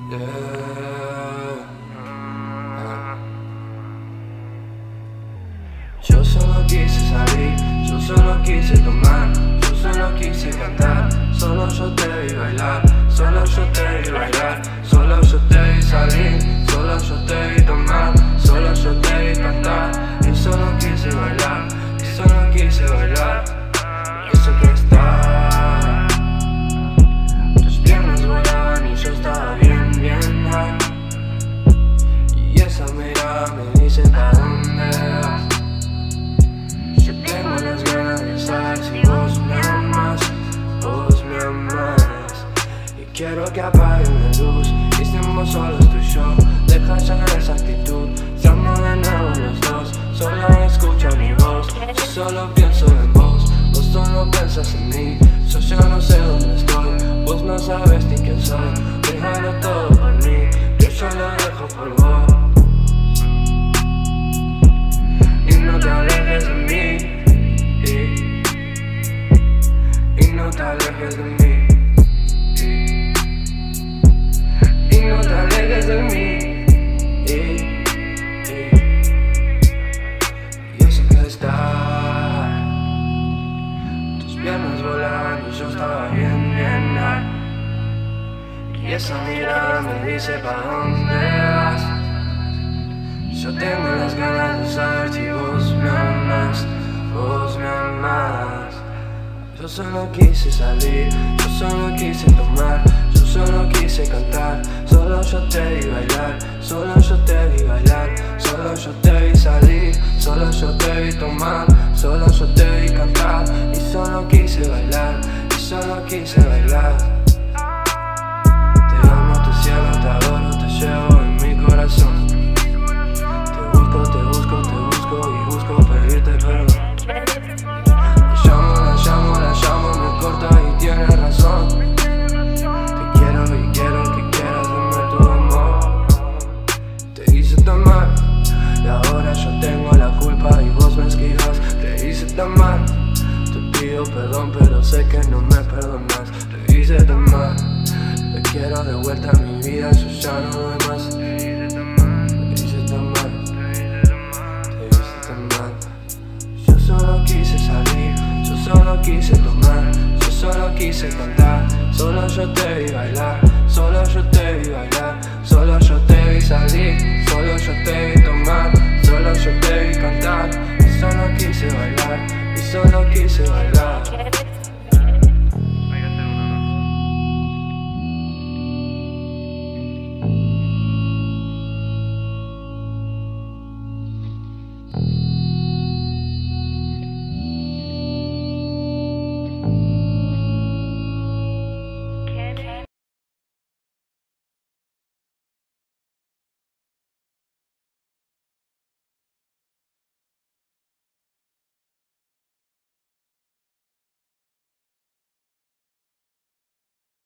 Yo solo quise salir, yo solo quise tomar, yo solo quise cantar. Solo yo te vi bailar, solo yo te vi bailar, solo yo te vi salir, solo yo te vi tomar, solo yo te vi cantar. Y solo quise bailar, y solo quise bailar. Y eso que está, tus piernas volaban y yo estaba bien, bien high. Y esa mirada me dice pa' dónde vas. Yo tengo las ganas de saber si vos me amas, vos me amas. Y quiero que apaguen la luz y estemos solos tú y yo. Deja ya esa actitud, seamos de nuevo los dos. Solo escucha mi voz, yo solo pienso en vos. Vos solo piensas en mí, yo ya no sé dónde estoy. Vos no sabes ni quién soy, déjalo todo por mí, yo solo dejo por vos. Y no te alejes de mí, y no te alejes de mí, y no te alejes de mí. Y eso que está, tus piernas volaban y yo estaba bien, bien high. Y esa mirada me dice pa' dónde vas. Yo tengo las ganas de saber si vos me amas, vos me amas. Yo solo quise salir, yo solo quise tomar, yo solo quise cantar. Solo yo te vi bailar, solo yo te vi bailar, solo yo te vi salir, solo yo te vi tomar, solo yo te vi cantar. Y solo quise bailar, y solo quise bailar. Te amo, te cielo, te adoro, te llevo en mi corazón. Te busco y busco pedirte perdón. La llamo, me corta y tiene razón. Te quiero y quiero que quieras darme tu amor. Te hice tan mal y ahora yo tengo la culpa y vos me esquivas. Te hice tan mal, te pido perdón pero sé que no me perdonas. Te hice tan mal, te quiero de vuelta a mi vida, yo ya no doy más. Te hice tan mal, te hice tan mal. Yo solo quise salir, yo solo quise tomar, yo solo quise cantar. Solo yo te vi bailar, solo yo te vi bailar, solo yo te vi salir, solo yo te vi tomar, solo yo te vi cantar. Y solo quise bailar, y solo quise bailar.